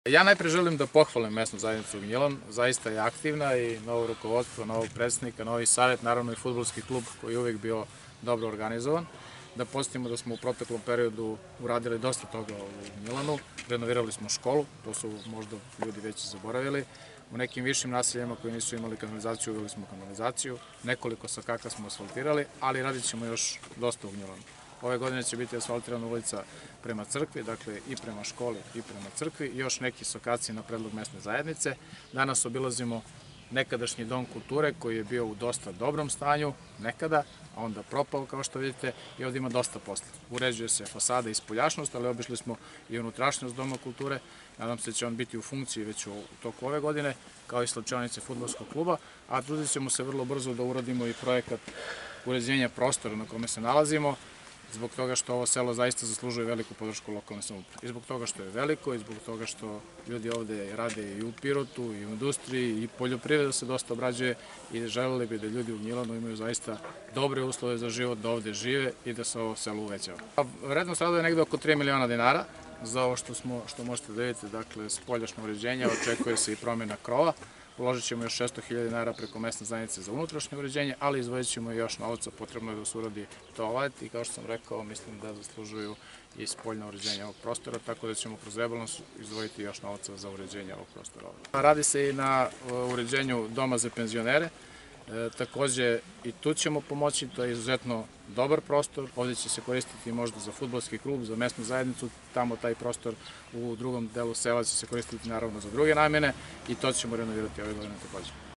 Ja najpre želim da pohvalim mesnu zajednicu Gnjilan, zaista je aktivna i novo rukovodstvo, novog predsednika, novi savjet, naravno i fudbalski klub koji je uvek bio dobro organizovan. Da podsjetimo da smo u proteklom periodu uradili dosta toga u Gnjilanu, renovirali smo školu, to su možda ljudi već zaboravili. U nekim višim naseljima koji nisu imali kanalizaciju, uveli smo kanalizaciju, nekoliko sakaka smo asfaltirali, ali radit ćemo još dosta u Gnjilanu. Ove godine će biti asfaltirana ulica prema crkvi, dakle i prema školi i prema crkvi, i još neki sokaci na predlog mesne zajednice. Danas obilazimo nekadašnji dom kulture koji je bio u dosta dobrom stanju nekada, a onda propao kao što vidite, i ovdje ima dosta posla. Uređuje se fasada i spoljašnost, ali obišli smo i unutrašnjost doma kulture. Nadam se da će on biti u funkciji već u toku ove godine, kao i slačionice fudbalskog kluba, a trudit ćemo se vrlo brzo da uradimo i projekat uređenja prostora na kome se nalazimo, zbog toga što ovo selo zaista zaslužuje veliku podršku lokalne samouprave. I zbog toga što je veliko, i zbog toga što ljudi ovde rade i u Pirotu, i u industriji, i poljoprivreda se dosta obrađuje, i želeli bi da ljudi u Gnjilanu imaju zaista dobre uslove za život, da ovde žive i da se ovo selo uvećava. Vrednost radova je negde oko 3 miliona dinara za ovo što možete da vidite, dakle spoljašno uređenje, očekuje se i promjena krova. Uložit ćemo još 600.000 dinara preko mesne zajednice za unutrašnje uređenje, ali izdvojit ćemo i još novca, potrebno je da se uradi toalet i kao što sam rekao, mislim da zaslužuju i spoljno uređenje ovog prostora, tako da ćemo kroz rebalans izdvojiti još novca za uređenje ovog prostora. Radi se i na uređenju doma za penzionere, takođe i tu ćemo pomoći, to je izuzetno dobar prostor, ovdje će se koristiti možda za fudbalski klub, za mesnu zajednicu, tamo taj prostor u drugom delu sela će se koristiti naravno za druge namjene i to ćemo renovirati ove godine takođe.